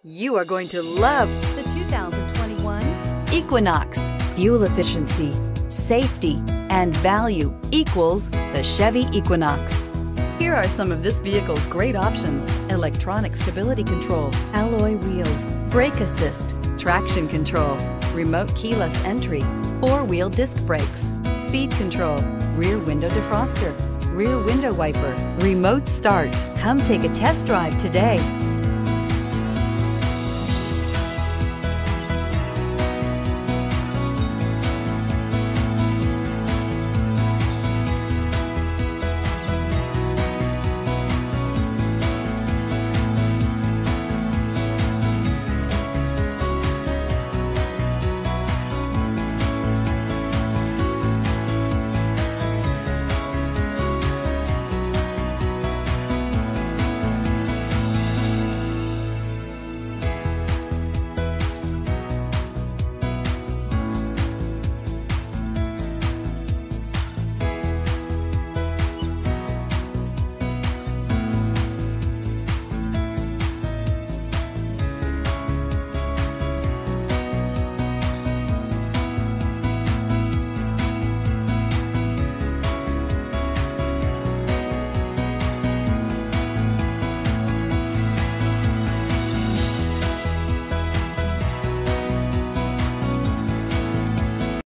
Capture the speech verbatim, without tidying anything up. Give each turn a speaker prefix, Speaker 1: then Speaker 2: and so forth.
Speaker 1: You are going to love the two thousand twenty-one Equinox. Fuel efficiency, safety, and value equals the Chevy Equinox. Here are some of this vehicle's great options: electronic stability control, alloy wheels, brake assist, traction control, remote keyless entry, four-wheel disc brakes, speed control, rear window defroster, rear window wiper, remote start. Come take a test drive today.